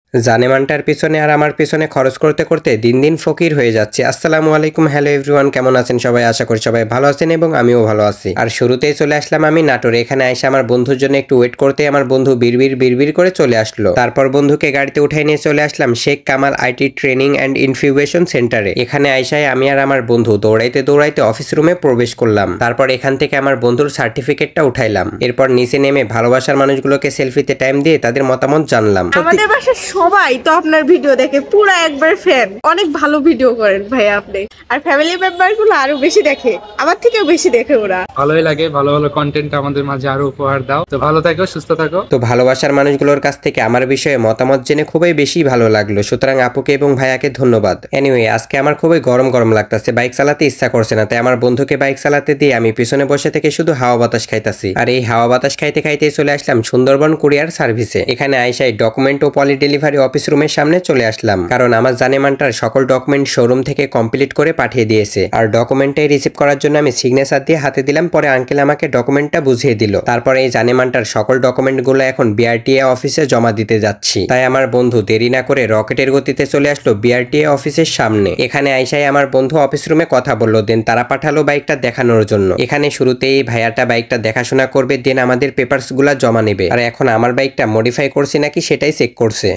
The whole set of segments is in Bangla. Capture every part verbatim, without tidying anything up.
জানেমানটার পিছনে আর আমার পিছনে খরচ করতে করতে দিন দিন ফকির হয়ে যাচ্ছে। আসসালামু আলাইকুম, হ্যালো এভরিওয়ান, কেমন আছেন সবাই? আশা করি সবাই ভালো আছেন এবং আমিও ভালো আছি। আর শুরুতেই চলে আসলাম আমি নাটোরে। এখানে এসে আমার বন্ধুর জন্য একটু ওয়েট করতে আমার বন্ধু বিড়বিড় বিড়বিড় করে চলে আসলো। তারপর বন্ধুকে গাড়িতে উঠাই নিয়ে চলে আসলাম Sheikh Kamal IT training and incubation সেন্টারে। এখানে আইসায় আমি আর আমার বন্ধু দৌড়াইতে দৌড়াইতে অফিস রুমে প্রবেশ করলাম। তারপর এখান থেকে আমার বন্ধুর সার্টিফিকেটটা উঠাইলাম। এরপর নিচে নেমে ভালোবাসার মানুষগুলোকে সেলফিতে টাইম দিয়ে তাদের মতামত জানলাম। আমাদের বাসার সবাই তো আপনার ভিডিও দেখে, পুরো একবার ফ্যান। অনেক ভালো ভিডিও করেন ভাই আপনি, আর ফ্যামিলি মেম্বার গুলো আরো বেশি দেখে, আমার থেকেও বেশি দেখে ওরা। ভালোই লাগে, ভালো ভালো কন্টেন্ট আমাদের মাঝে আরো উপহার দাও। তো ভালো থাকো, সুস্থ থাকো। তো ভালোবাসার মানুষগুলোর কাছ থেকে আমার বিষয়ে মতামত জেনে খুবই বেশি ভালো লাগলো, সুতরাং আপুকে এবং ভাইয়াকে ধন্যবাদ। এনিওয়ে, আজকে আমার খুবই গরম গরম লাগতেছে, বাইক চালাতে ইচ্ছা করছে না, তাই আমার বন্ধুকে বাইক চালাতে দিয়ে আমি পিছনে বসে থেকে শুধু হাওয়া বাতাস খাইতাছি। আর এই হাওয়া বাতাস খাইতে খাইতে চলে আসলাম সুন্দরবন কুরিয়ার সার্ভিসে। এখানে আইসাই ডকুমেন্ট ও পলি ডেলিভারি অফিস রুমের সামনে চলে আসলাম, কারণ আমার জানেমানটার সকল ডকুমেন্ট শোরুম থেকে কমপ্লিট করে পাঠিয়ে দিয়েছে। আর ডকুমেন্টটাই রিসিভ করার জন্য আমি সিগনেচার দিয়ে হাতে দিলাম, পরে আঙ্কেল আমাকে ডকুমেন্টটা বুঝিয়ে দিল। তারপরে এই জানেমানটার সকল ডকুমেন্ট গুলো এখন বিআরটিএ অফিসে জমা দিতে যাচ্ছি। তাই আমার বন্ধু দেরি না করে রকেটের গতিতে চলে আসলো বিআরটিএ অফিসের সামনে। এখানে আইসাই আমার বন্ধু অফিস রুমে কথা বললো, দেন তারা পাঠালো বাইকটা দেখানোর জন্য। এখানে শুরুতেই ভাইয়াটা বাইকটা দেখাশোনা করবে, দেন আমাদের পেপারস গুলা জমা নেবে। আর এখন আমার বাইকটা মডিফাই করছে নাকি সেটাই চেক করছে।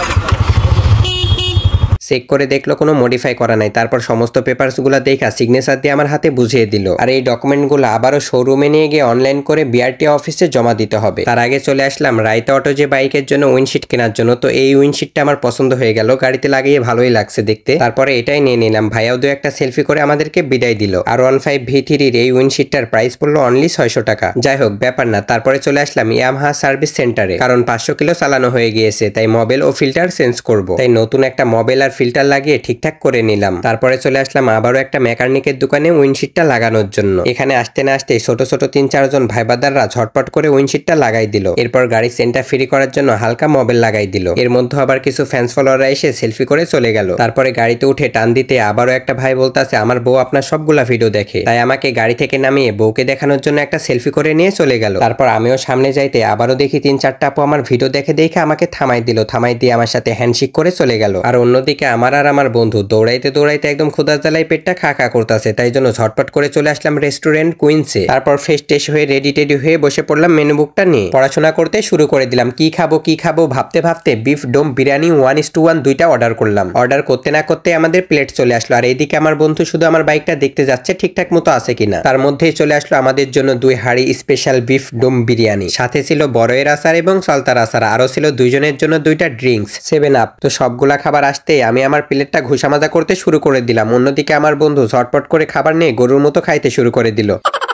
চেক করে দেখলো কোনো মডিফাই করা নাই। তারপর সমস্ত পেপারস গুলা দেখা সিগনেচার দিয়ে আমার হাতে বুঝিয়ে দিল। আর এই ডকুমেন্ট গুলো আবারও শোরুমে নিয়ে গিয়ে অনলাইন করে বিআরটি অফিসে জমা দিতে হবে। তার আগে চলে আসলাম রায়তা অটো যে বাইকের জন্য উইন্ডশিট কেনার জন্য। তো এই উইন্ডশিটটা আমার পছন্দ হয়ে গেল, গাড়িতে লাগিয়ে ভালোই লাগছে দেখতে। তারপরে এটাই নিয়ে নিলাম। ভাইয়াও দু একটা সেলফি করে আমাদেরকে বিদায় দিল। আর ওয়ান ফাইভ ভি থ্রির এই উইন্ডশিটটার প্রাইস পড়লো অনলি ছয়শো টাকা। যাই হোক, ব্যাপার না। তারপরে চলে আসলাম ইয়ামাহা সার্ভিস সেন্টারে, কারণ পাঁচশো কিলো চালানো হয়ে গিয়েছে, তাই মোবাইল ও ফিল্টার চেঞ্জ করব। তাই নতুন একটা মোবাইল আর ফিল্টার লাগিয়ে ঠিকঠাক করে নিলাম। তারপরে চলে আসলাম আবারও একটা মেকানিকের দোকানে উইন্ডশিটটা লাগানোর জন্য। এখানে আসতে না আসতে ছোট ছোট তিন চারজন ভাইবাদাররা ঝটপট করে উইন্ডশিটটা লাগাই দিল। এরপর গাড়ির সেন্টার ফ্রি করার জন্য হালকা মোবাইল লাগাই দিল। এর মধ্যে আবার কিছু ফ্যান্স ফলোয়াররা এসে সেলফি করে চলে গেল। তারপরে গাড়িতে উঠে টান দিতে আবারও একটা ভাই বলতেছে আমার বউ আপনার সবগুলা ভিডিও দেখে, তাই আমাকে গাড়ি থেকে নামিয়ে বউকে দেখানোর জন্য একটা সেলফি করে নিয়ে চলে গেল। তারপর আমিও সামনে যাইতে আবারও দেখি তিন চারটা আপু আমার ভিডিও দেখে দেখে আমাকে থামাই দিল। থামাই দিয়ে আমার সাথে হ্যান্ডশেক করে চলে গেল। আর অন্যদিকে আমার আর আমার বন্ধু দৌড়াইতে দৌড়াইতে একদম ক্ষুধা জ্বালায় পেটটা খা খা করতেছে, তাই জন্য ঝটপট করে চলে আসলাম রেস্টুরেন্ট কুইন্সে। তারপর ফ্রেশ টেশ হয়ে রেডি টেডি হয়ে বসে পড়লাম মেনু বুকটা নিয়ে, পড়াশোনা করতে শুরু করে দিলাম। কি খাবো কি খাবো ভাবতে ভাবতে beef dum biryani one is to one দুইটা অর্ডার করলাম। অর্ডার করতে না করতে আমাদের প্লেট চলে আসলো। আর এইদিকে আমার বন্ধু শুধু আমার বাইকটা দেখতে যাচ্ছে ঠিকঠাক মতো আছে কিনা। তার মধ্যেই চলে আসলো আমাদের জন্য দুই হাড়ি স্পেশাল বিফ ডোম বিরিয়ানি, সাথে ছিল বড়য়ের আচার এবং সলতার আচার, আরো ছিল দুইজনের জন্য দুইটা ড্রিঙ্কস সেভেন আপ। তো সবগুলা খাবার আসতে আমি আমার প্লেটটা ঘুষামাজা করতে শুরু করে দিলাম। অন্যদিকে আমার বন্ধু ঝটপট করে খাবার নিয়ে গরুর মতো খাইতে শুরু করে দিল।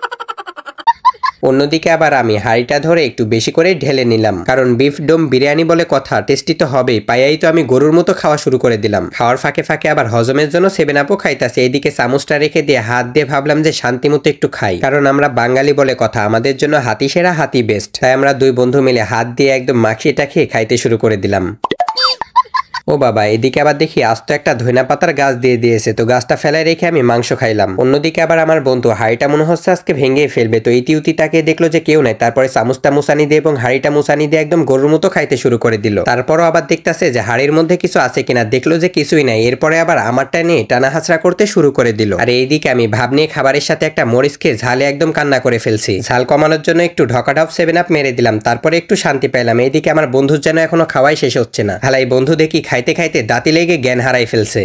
অন্যদিকে আবার আমি হাঁড়িটা ধরে একটু বেশি করে ঢেলে নিলাম, কারণ বিফ ডোম বিরিয়ানি বলে কথা, টেস্টি তো হবেই। পাইয়াই তো আমি গরুর মতো খাওয়া শুরু করে দিলাম। খাওয়ার ফাঁকে ফাঁকে আবার হজমের জন্য সেভেন আপও খাইতাছে। এইদিকে চামচটা রেখে দিয়ে হাত দিয়ে ভাবলাম যে শান্তি মতো একটু খাই, কারণ আমরা বাঙালি বলে কথা, আমাদের জন্য হাতি সেরা হাতি বেস্ট। তাই আমরা দুই বন্ধু মিলে হাত দিয়ে একদম মাখিয়েটা খেয়ে খাইতে শুরু করে দিলাম। ও বাবা, এদিকে আবার দেখি আস্ত একটা ধইনা পাতার গাছ দিয়ে দিয়েছে, তো গাছটা ফেলায় রেখে আমি মাংস খাইলাম। অন্যদিকে আবার আমার বন্ধু হাড়িটা মনে হচ্ছে আজকে ভেঙে ফেলবে, তো ইতিউতি তাকে দেখলো যে কেউ নাই। তারপরে চামচটা মুসানি দিয়ে এবং হাড়িটা মুসানি দিয়ে একদম গরুর মতো খাইতে শুরু করে দিল। তারপরও আবার দেখতেছে যে হাড়ির মধ্যে কিছু আছে কিনা, দেখলো যে কিছুই নাই। এরপরে আবার আমারটা নিয়ে টানা হাঁচড়া করতে শুরু করে দিল। আর এইদিকে আমি ভাব নিয়ে খাবারের সাথে একটা মরিচ খেয়ে ঝালে একদম কান্না করে ফেলছি। ঝাল কমানোর জন্য একটু ঢকাঢপ সেভেন আপ মেরে দিলাম, তারপরে একটু শান্তি পেলাম। এইদিকে আমার বন্ধুর যেন এখনো খাওয়াই শেষ হচ্ছে না। হালাই বন্ধু দেখি খাইতে খাইতে দাঁতি লেগে জ্ঞান হারাই ফেলছে।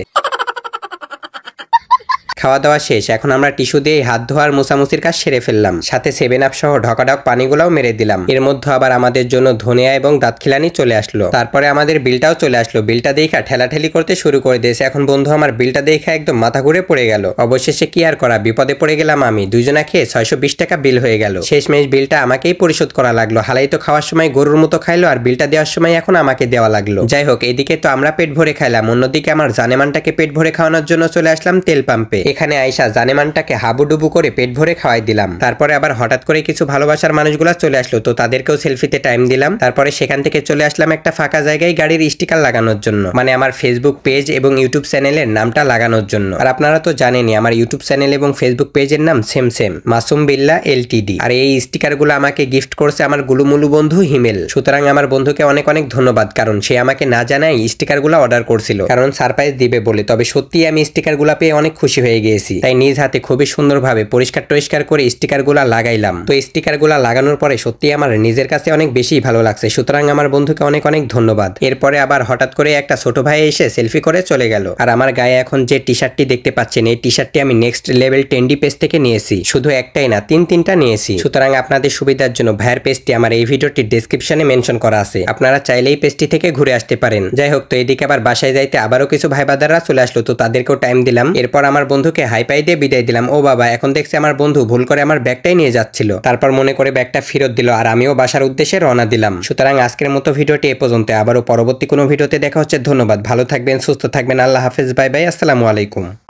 খাওয়া দাওয়া শেষ, এখন আমরা টিস্যু দিয়ে হাত ধোয়ার মোছামুছির কাজ সেরে ফেললাম, সাথে সেভেন আপ সহ ঢকাঢক পানিগুলাও মেরে দিলাম। এর মধ্যে আবার আমাদের জন্য ধনিয়া এবং দাঁতখিলানি চলে আসলো। তারপরে আমাদের বিলটাও চলে আসলো। বিলটা দেখা ঠেলাঠেলি করতে শুরু করে দিয়েছে। এখন বন্ধু আমার বিলটা দেখা একদম মাথা ঘুরে পড়ে গেল। অবশেষে কি আর করা, বিপদে পড়ে গেলাম আমি। দুইজনা খেয়ে ছয়শো বিশ টাকা বিল হয়ে গেল। শেষমেশ বিলটা আমাকেই পরিশোধ করা লাগলো। হালাই তো খাওয়ার সময় গরুর মতো খাইলো, আর বিলটা দেওয়ার সময় এখন আমাকে দেওয়া লাগলো। যাই হোক, এদিকে তো আমরা পেট ভরে খাইলাম, অন্যদিকে আমার জানেমানটাকে পেট ভরে খাওয়ানোর জন্য চলে আসলাম তেল পাম্পে। এখানে আইসা জানেমানটাকে হাবুডুবু করে পেট ভরে খাওয়াই দিলাম। তারপরে আবার হঠাৎ করে কিছু ভালোবাসার মানুষগুলো চলে আসলো, তো তাদেরকেও সেলফিতে টাইম দিলাম। তারপরে সেখান থেকে চলে আসলাম একটা ফাঁকা জায়গায় গাড়ির স্টিকার লাগানোর জন্য, মানে আমার ফেসবুক পেজ এবং ইউটিউব চ্যানেলের নামটা লাগানোর জন্য। আর আপনারা তো জানেনই আমার ইউটিউব চ্যানেল এবং ফেসবুক পেজের নাম same same Masum Billah LTD. আর এই স্টিকারগুলো আমাকে গিফট করছে আমার গুলুমুলু বন্ধু হিমেল। সুতরাং আমার বন্ধুকে অনেক অনেক ধন্যবাদ, কারণ সে আমাকে না জানাই স্টিকারগুলো অর্ডার করছিল, কারণ সারপ্রাইজ দিবে বলে। তবে সত্যি আমি স্টিকারগুলো পেয়ে অনেক খুশি হয়ে গিয়েছি, তাই নিজ হাতে খুবই সুন্দরভাবে পরিষ্কার টরিষ্কার করে স্টিকারগুলো লাগাইলাম। তো স্টিকারগুলো লাগানোর পরে সত্যি আমার নিজের কাছে অনেক বেশি ভালো লাগছে। সুতরাং আমার বন্ধুকে অনেক অনেক ধন্যবাদ। এরপরে আবার হঠাৎ করে একটা ছোট ভাই এসে সেলফি করে চলে গেল। আর আমার গায়ে এখন যে টি শার্টটি দেখতে পাচ্ছেন, এই টি শার্টটি আমি নেক্সট লেভেল টেন্ডি পেজ থেকে নিয়েছি। শুধু একটাই না, তিন তিনটা নিয়েছি। সুতরাং আপনাদের সুবিধার জন্য ভাইয়ের পেজটি আমার এই ভিডিওটির ডেসক্রিপশনে মেনশন করা আছে, আপনারা চাইলে এই পেজটি থেকে ঘুরে আসতে পারেন। যাই হোক, তো এদিকে আবার বাসায় যাইতে আবারও কিছু ভাই বাদাররা চলে আসলো, তো তাদেরকেও টাইম দিলাম। এরপর আমার বন্ধুকে হাই পাই দিয়ে বিদায় দিলাম। ও বাবা, এখন দেখছি আমার বন্ধু ভুল করে আমার ব্যাগটাই নিয়ে যাচ্ছিল, তারপর মনে করে ব্যাগটা ফেরত দিল, আর আমিও বাসার উদ্দেশ্যে রওনা দিলাম। সুতরাং আজকের মতো ভিডিওটি এ পর্যন্ত, আবারও পরবর্তী কোনো ভিডিওতে দেখা হচ্ছে। ধন্যবাদ, ভালো থাকবেন, সুস্থ থাকবেন, আল্লাহ হাফেজ, বাই বাই, আসসালামু আলাইকুম।